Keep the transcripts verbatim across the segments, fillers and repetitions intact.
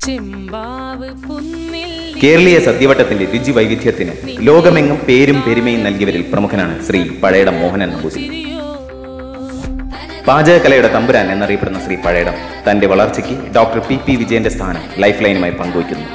കേരളീയ സദ്യവട്ടത്തിന്റെ രുചി വൈവിധ്യത്തിന് ലോകമെങ്ങും പേരും പെരുമയും നൽകിയവരിൽ പ്രമുഖനാണ് ശ്രീ പഴയടം മോഹനൻ നമ്പൂതിരി. പാചകകലയുടെ തമ്പുരാൻ എന്നറിയപ്പെടുന്ന ശ്രീ പഴയടം തന്റെ വളർച്ചയ്ക്ക് ഡോക്ടർ പി പി വിജയന്റെ സ്ഥാനം ലൈഫ് ലൈനുമായി പങ്കുവയ്ക്കുന്നു.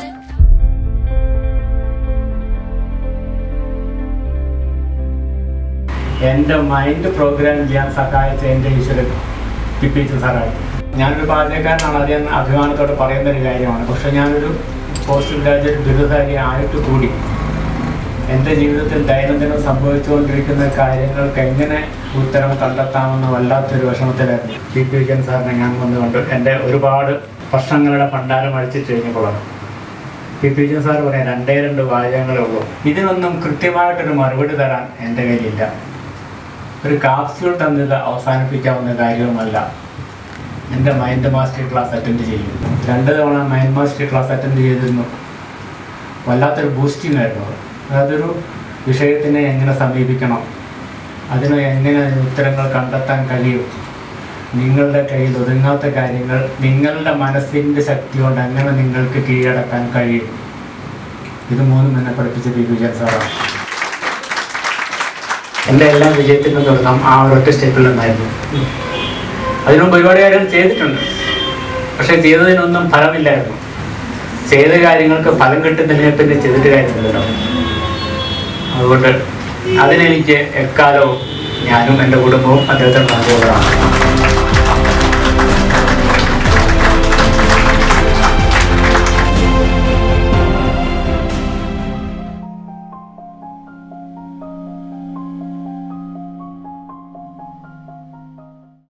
എൻ്റെ മൈൻഡ് പ്രോഗ്രാം ചെയ്യാൻ സഹായിച്ച എൻ്റെ ഈശ്വരൻ പി പി സാറായി. ഞാനൊരു പാചകക്കാരനാണ്, അത് ഞാൻ അഭിമാനത്തോടെ പറയുന്ന ഒരു കാര്യമാണ്. പക്ഷെ ഞാനൊരു പോസ്റ്റ് ഗ്രാജുവേറ്റ് ബിരുദധാരി ആയിട്ട് കൂടി എൻ്റെ ജീവിതത്തിൽ ദൈനംദിനം സംഭവിച്ചുകൊണ്ടിരിക്കുന്ന കാര്യങ്ങൾക്ക് എങ്ങനെ ഉത്തരം കണ്ടെത്താമെന്ന് വല്ലാത്തൊരു വിഷമത്തിലായിരുന്നു. പി പി വിജയൻ സാറിനെ ഞാൻ വന്നുകൊണ്ട് എൻ്റെ ഒരുപാട് വർഷങ്ങളുടെ പണ്ടാരം അഴിച്ചിട്ട് കഴിഞ്ഞപ്പോഴാണ് പി പി വിജയൻ സാർ പറയാൻ രണ്ടേ രണ്ട് വാചകങ്ങളേ ഉള്ളൂ. ഇതിനൊന്നും കൃത്യമായിട്ടൊരു മറുപടി തരാൻ എൻ്റെ കയ്യിലില്ല. ഒരു കാപ്സ്യൂൾ തന്നത് അവസാനിപ്പിക്കാവുന്ന കാര്യവുമല്ല. എൻ്റെ മൈൻഡ് മാസ്റ്ററി ക്ലാസ് അറ്റൻഡ് ചെയ്യും. രണ്ട് തവണ മൈൻഡ് മാസ്റ്ററി ക്ലാസ് അറ്റൻഡ് ചെയ്തിരുന്നു. വല്ലാത്തൊരു ബൂസ്റ്റിംഗ് ആയിരുന്നു. അതൊരു വിഷയത്തിനെ എങ്ങനെ സമീപിക്കണം, അതിന് എങ്ങനെ ഉത്തരങ്ങൾ കണ്ടെത്താൻ കഴിയും, നിങ്ങളുടെ കയ്യിൽ ഒതുങ്ങാത്ത കാര്യങ്ങൾ നിങ്ങളുടെ മനസ്സിൻ്റെ ശക്തി കൊണ്ട് എങ്ങനെ നിങ്ങൾക്ക് കീഴടക്കാൻ കഴിയും, ഇത് മൂന്നും എന്നെ പഠിപ്പിച്ച പി വിജയൻ സാറാണ്. എൻ്റെ എല്ലാം വിജയത്തിൻ്റെ തുടക്കം ആ ഒരൊറ്റ സ്റ്റെപ്പിൽ നിന്നായിരുന്നു. അതിനുമുമ്പ് ഒരുപാട് കാര്യങ്ങൾ ചെയ്തിട്ടുണ്ട്, പക്ഷെ ചെയ്തതിനൊന്നും ഫലമില്ലായിരുന്നു. ചെയ്ത കാര്യങ്ങൾക്ക് ഫലം കിട്ടുന്നതിനെ പിന്നെ ചെയ്തിട്ട് കാര്യമില്ലല്ലോ. അതുകൊണ്ട് അതിനെനിക്ക് എക്കാലവും ഞാനും എൻ്റെ കുടുംബവും അദ്ദേഹത്തെ നന്ദിയുള്ളതാണ്.